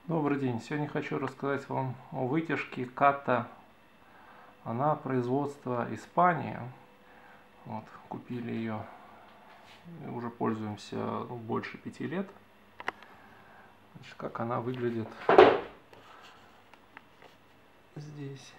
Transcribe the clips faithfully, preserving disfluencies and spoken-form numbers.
Добрый день! Сегодня хочу рассказать вам о вытяжке Ката. Она производства Испания. Вот, купили ее, уже пользуемся ну, больше пяти лет. Значит, как она выглядит здесь.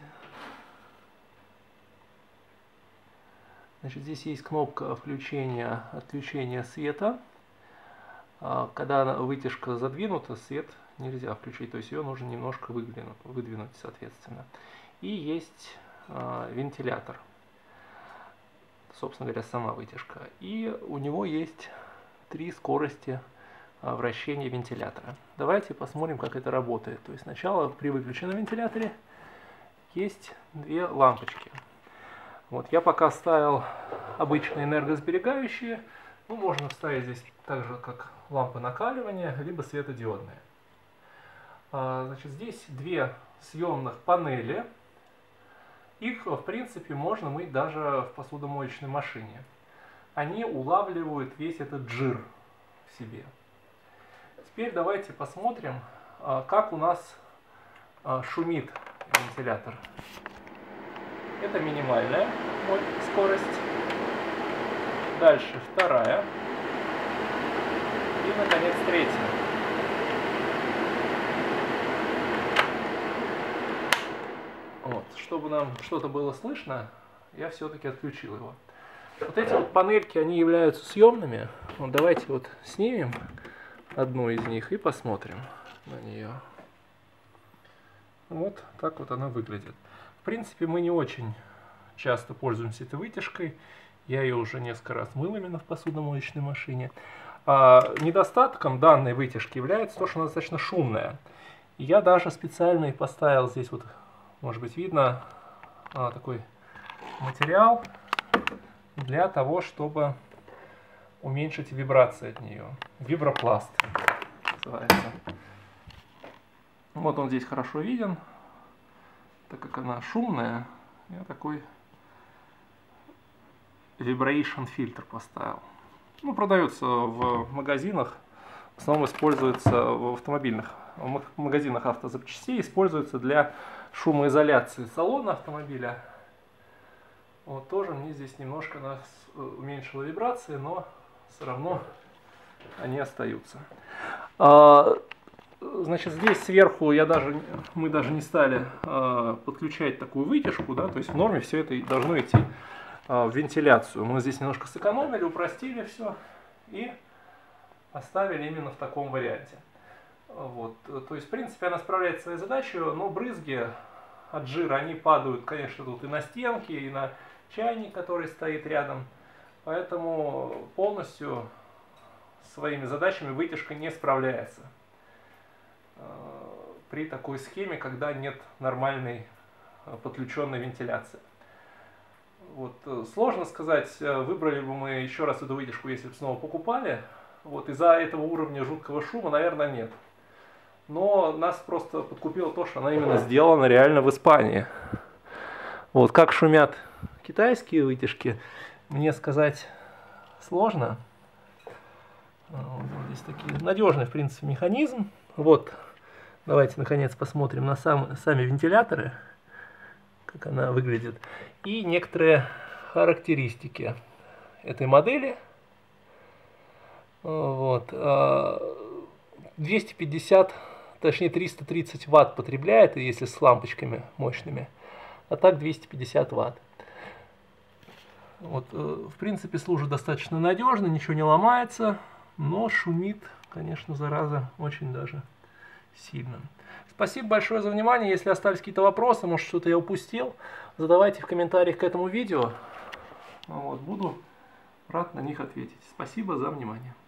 Значит, здесь есть кнопка включения, отключения света. Когда вытяжка задвинута, свет нельзя включить, то есть ее нужно немножко выдвинуть, выдвинуть соответственно. И есть э, вентилятор, собственно говоря, сама вытяжка. И у него есть три скорости э, вращения вентилятора. Давайте посмотрим, как это работает. То есть сначала при выключенном вентиляторе есть две лампочки. Вот, я пока ставил обычные энергосберегающие. Ну, можно вставить здесь так же, как лампы накаливания, либо светодиодные. А, значит, здесь две съемных панели. Их, в принципе, можно мыть даже в посудомоечной машине. Они улавливают весь этот жир в себе. Теперь давайте посмотрим, как у нас шумит вентилятор. Это минимальная скорость. Дальше вторая. И, наконец, третья. Вот. Чтобы нам что-то было слышно, я все-таки отключил его. Вот эти вот панельки, они являются съемными. Вот давайте вот снимем одну из них и посмотрим на нее. Вот так вот она выглядит. В принципе, мы не очень часто пользуемся этой вытяжкой. Я ее уже несколько раз мыл именно в посудомоечной машине. А недостатком данной вытяжки является то, что она достаточно шумная. Я даже специально и поставил здесь, вот, может быть, видно, а, такой материал для того, чтобы уменьшить вибрации от нее. Вибропласт называется. Вот он здесь хорошо виден, так как она шумная. Я такой vibration фильтр поставил. Ну, продается в магазинах, в основном используется в автомобильных, в магазинах автозапчастей, используется для шумоизоляции салона автомобиля. Вот тоже мне здесь немножко нас уменьшило вибрации, но все равно они остаются. А, значит, здесь сверху я даже, мы даже не стали а, подключать такую вытяжку, да, то есть в норме все это должно идти в вентиляцию. Мы здесь немножко сэкономили, упростили все и оставили именно в таком варианте. Вот. То есть, в принципе, она справляет свою задачу, но брызги от жира, они падают, конечно, тут и на стенки, и на чайник, который стоит рядом. Поэтому полностью своими задачами вытяжка не справляется при такой схеме, когда нет нормальной подключенной вентиляции. Вот, сложно сказать, выбрали бы мы еще раз эту вытяжку, если бы снова покупали. Вот, из-за этого уровня жуткого шума, наверное, нет. Но нас просто подкупило то, что она именно сделана реально в Испании. Вот, как шумят китайские вытяжки, мне сказать сложно. Вот, здесь такие надежный, в принципе, механизм. Вот, давайте, наконец, посмотрим на сам, сами вентиляторы, как она выглядит, и некоторые характеристики этой модели. Вот. двести пятьдесят, точнее триста тридцать ватт потребляет, если с лампочками мощными, а так двести пятьдесят ватт. Вот. В принципе, служит достаточно надежно, ничего не ломается, но шумит, конечно, зараза, очень даже сильно. Спасибо большое за внимание. Если остались какие-то вопросы, может, что-то я упустил, задавайте в комментариях к этому видео. Вот, буду рад на них ответить. Спасибо за внимание.